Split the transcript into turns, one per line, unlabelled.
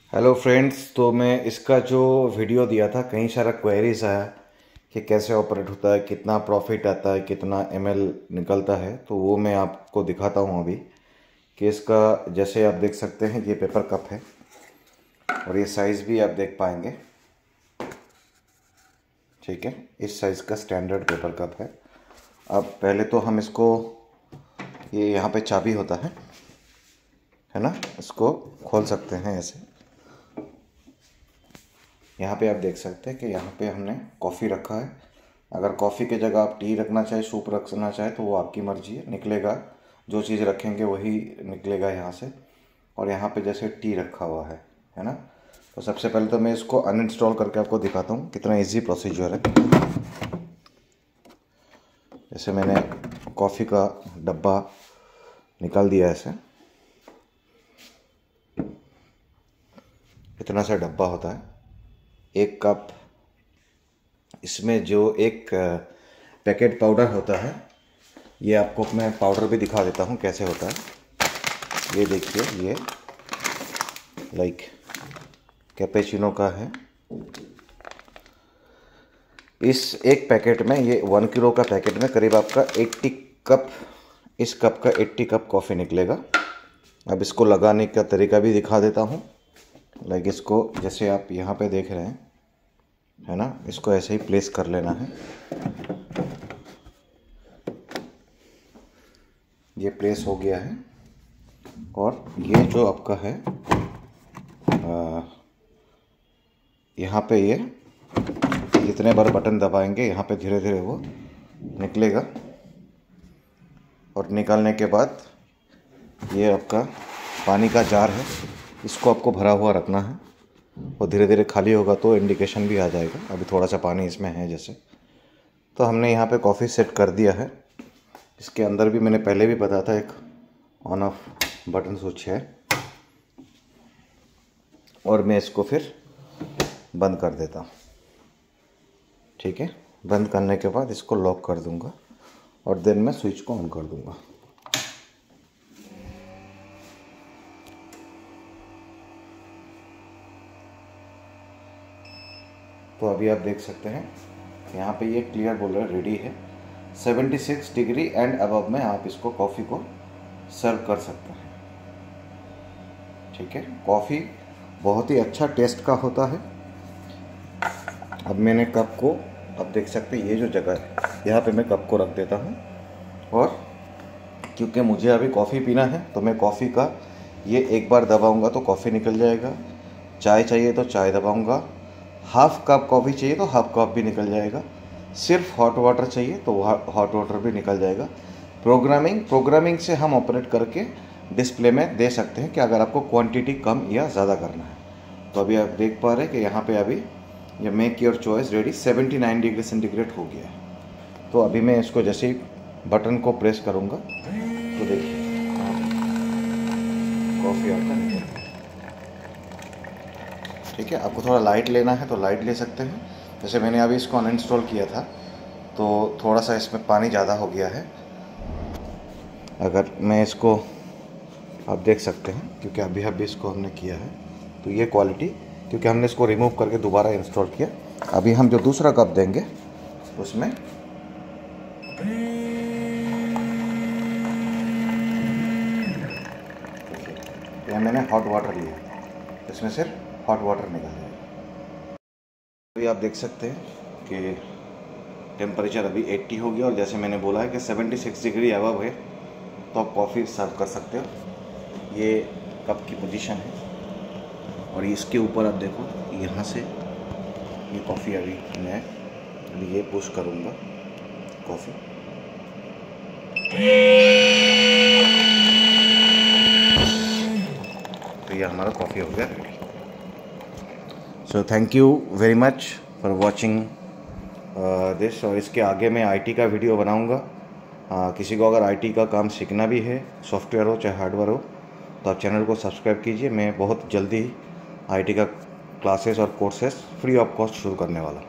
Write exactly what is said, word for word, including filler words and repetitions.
Hello friends. तो मैं इसका जो वीडियो दिया था, कई सारा क्वेरीज आया कि कैसे ऑपरेट होता है, कितना प्रॉफिट आता है, कितना एमएल निकलता है। तो वो मैं आपको दिखाता हूँ अभी कि इसका, जैसे आप देख सकते हैं, ये पेपर कप है और ये साइज़ भी आप देख पाएंगे। ठीक है, इस साइज़ का स्टैंडर्ड पेपर कप है। अब पहले तो हम इसको, ये यहाँ पे चाबी होता है है ना, इसको खोल सकते हैं ऐसे। यहाँ पे आप देख सकते हैं कि यहाँ पे हमने कॉफ़ी रखा है। अगर कॉफ़ी की जगह आप टी रखना चाहे, सूप रखना चाहे, तो वो आपकी मर्ज़ी है, निकलेगा। जो चीज़ रखेंगे वही निकलेगा यहाँ से। और यहाँ पे जैसे टी रखा हुआ है है ना। तो सबसे पहले तो मैं इसको अनइंस्टॉल करके आपको दिखाता हूँ कितना इजी प्रोसीजर है। जैसे मैंने कॉफ़ी का डब्बा निकाल दिया ऐसे, इतना सा डब्बा होता है, एक कप। इसमें जो एक पैकेट पाउडर होता है, ये आपको मैं पाउडर भी दिखा देता हूँ कैसे होता है। ये देखिए, ये लाइक कैपेचिनो का है। इस एक पैकेट में, ये वन किलो का पैकेट में करीब आपका अस्सी कप, इस कप का अस्सी कप कॉफ़ी निकलेगा। अब इसको लगाने का तरीका भी दिखा देता हूँ। लाइक इसको जैसे आप यहाँ पे देख रहे हैं है ना, इसको ऐसे ही प्लेस कर लेना है। ये प्लेस हो गया है। और ये जो आपका है, आ, यहाँ पे ये जितने बार बटन दबाएंगे, यहाँ पे धीरे धीरे वो निकलेगा। और निकालने के बाद ये आपका पानी का जार है, इसको आपको भरा हुआ रखना है। और धीरे धीरे खाली होगा तो इंडिकेशन भी आ जाएगा। अभी थोड़ा सा पानी इसमें है जैसे। तो हमने यहाँ पे कॉफ़ी सेट कर दिया है। इसके अंदर भी मैंने पहले भी बताया था, एक ऑन ऑफ बटन स्विच है। और मैं इसको फिर बंद कर देता हूँ। ठीक है, बंद करने के बाद इसको लॉक कर दूँगा और देन मैं स्विच को ऑन कर दूँगा। तो अभी आप देख सकते हैं यहाँ पे ये क्लियर बोल रहा है रेडी है। छिहत्तर डिग्री एंड अबव में आप इसको कॉफ़ी को सर्व कर सकते हैं। ठीक है, कॉफ़ी बहुत ही अच्छा टेस्ट का होता है। अब मैंने कप को, अब देख सकते हैं ये जो जगह है, यहाँ पे मैं कप को रख देता हूँ। और क्योंकि मुझे अभी कॉफ़ी पीना है तो मैं कॉफ़ी का ये एक बार दबाऊँगा तो कॉफ़ी निकल जाएगा। चाय चाहिए तो चाय दबाऊँगा। हाफ़ कप कॉफ़ी चाहिए तो हाफ़ कप भी निकल जाएगा। सिर्फ हॉट वाटर चाहिए तो हॉट वाटर भी निकल जाएगा। प्रोग्रामिंग प्रोग्रामिंग से हम ऑपरेट करके डिस्प्ले में दे सकते हैं कि अगर आपको क्वांटिटी कम या ज़्यादा करना है। तो अभी आप देख पा रहे हैं कि यहाँ पे अभी ये मेक योर चॉइस रेडी उन्यासी डिग्री सेंटीग्रेड हो गया है। तो अभी मैं इसको जैसे ही बटन को प्रेस करूँगा तो देखिए कॉफ़ी आपका निकल गया। ठीक है, आपको थोड़ा लाइट लेना है तो लाइट ले सकते हैं। जैसे मैंने अभी इसको अनइंस्टॉल किया था तो थोड़ा सा इसमें पानी ज़्यादा हो गया है। अगर मैं इसको, आप देख सकते हैं, क्योंकि अभी अभी इसको हमने किया है तो ये क्वालिटी, क्योंकि हमने इसको रिमूव करके दोबारा इंस्टॉल किया। अभी हम जो दूसरा कप देंगे उसमें ये मैंने हॉट वाटर लिया, इसमें सिर्फ हॉट वाटर निकल जाएगा। अभी आप देख सकते हैं कि टेम्परेचर अभी अस्सी हो गया। और जैसे मैंने बोला है कि छिहत्तर डिग्री अबव है तो आप कॉफ़ी सर्व कर सकते हो। ये कप की पोजीशन है और इसके ऊपर आप देखो, यहाँ से ये कॉफ़ी अभी मैं अभी ये पुश करूँगा कॉफ़ी, तो ये हमारा कॉफ़ी हो गया ready. So thank you very much for watching this. और इसके आगे मैं आईटी का वीडियो बनाऊंगा। uh, किसी को अगर आईटी का काम सीखना भी है, सॉफ्टवेयर हो चाहे हार्डवेयर हो, तो आप चैनल को सब्सक्राइब कीजिए। मैं बहुत जल्दी आईटी का क्लासेस और कोर्सेस फ्री ऑफ कॉस्ट शुरू करने वाला हूँ।